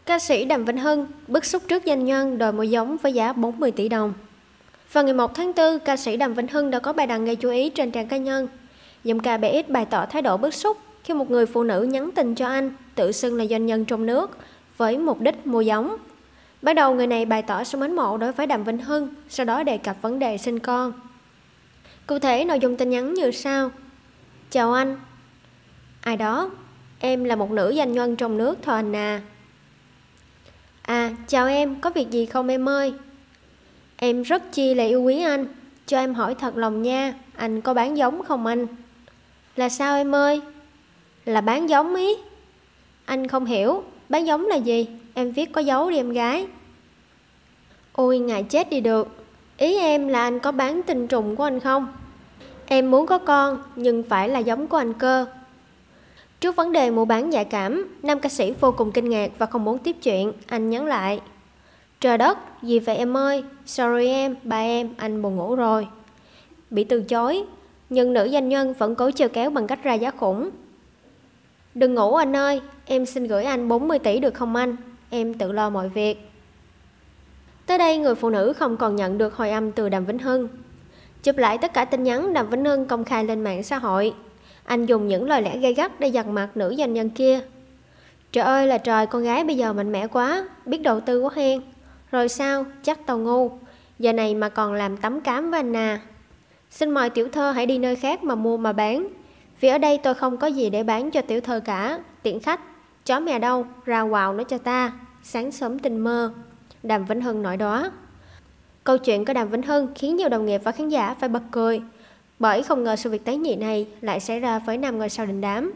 Ca sĩ Đàm Vĩnh Hưng bức xúc trước doanh nhân đòi mua giống với giá 40 tỷ đồng. Vào ngày 1 tháng 4, ca sĩ Đàm Vĩnh Hưng đã có bài đăng gây chú ý trên trang cá nhân. Giọng ca BX bày tỏ thái độ bức xúc khi một người phụ nữ nhắn tin cho anh, tự xưng là doanh nhân trong nước, với mục đích mua giống. Ban đầu người này bày tỏ sự mến mộ đối với Đàm Vĩnh Hưng, sau đó đề cập vấn đề sinh con. Cụ thể nội dung tin nhắn như sau: Chào anh. Ai đó, em là một nữ doanh nhân trong nước thôi anh à. Chào em, có việc gì không em ơi? Em rất chi là yêu quý anh, cho em hỏi thật lòng nha, anh có bán giống không anh? Là sao em ơi? Là bán giống ý. Anh không hiểu, bán giống là gì? Em viết có dấu đi em gái. Ôi ngại chết đi được. Ý em là anh có bán tinh trùng của anh không? Em muốn có con, nhưng phải là giống của anh cơ. Trước vấn đề mua bán nhạy cảm, nam ca sĩ vô cùng kinh ngạc và không muốn tiếp chuyện. Anh nhắn lại: Trời đất, gì vậy em ơi? Sorry em, ba em, anh buồn ngủ rồi. Bị từ chối, nhưng nữ doanh nhân vẫn cố trêu kéo bằng cách ra giá khủng. Đừng ngủ anh ơi, em xin gửi anh 40 tỷ được không anh? Em tự lo mọi việc. Tới đây người phụ nữ không còn nhận được hồi âm từ Đàm Vĩnh Hưng. Chụp lại tất cả tin nhắn Đàm Vĩnh Hưng công khai lên mạng xã hội. Anh dùng những lời lẽ gay gắt để dằn mặt nữ doanh nhân kia. Trời ơi là trời, con gái bây giờ mạnh mẽ quá, biết đầu tư quá hen. Rồi sao, chắc tao ngu, giờ này mà còn làm tấm cám với anh à. Xin mời tiểu thơ hãy đi nơi khác mà mua mà bán, vì ở đây tôi không có gì để bán cho tiểu thơ cả. Tiện khách, chó mè đâu, ra quào nó cho ta, sáng sớm tinh mơ. Đàm Vĩnh Hưng nói đó. Câu chuyện của Đàm Vĩnh Hưng khiến nhiều đồng nghiệp và khán giả phải bật cười, bởi không ngờ sự việc tế nhị này lại xảy ra với nam ngôi sao đình đám.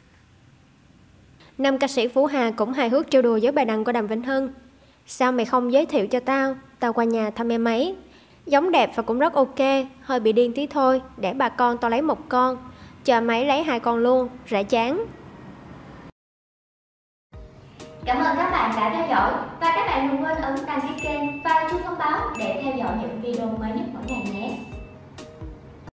Nam ca sĩ Phú Hà cũng hài hước trêu đùa với bài đăng của Đàm Vĩnh Hưng. Sao mày không giới thiệu cho tao, tao qua nhà thăm em ấy. Giống đẹp và cũng rất ok, hơi bị điên tí thôi, để bà con tao lấy một con, chờ máy lấy 2 con luôn, rã chán. Cảm ơn các bạn đã theo dõi và các bạn đừng quên ấn đăng ký kênh và chuông thông báo để theo dõi những video mới nhất mỗi ngày nhé.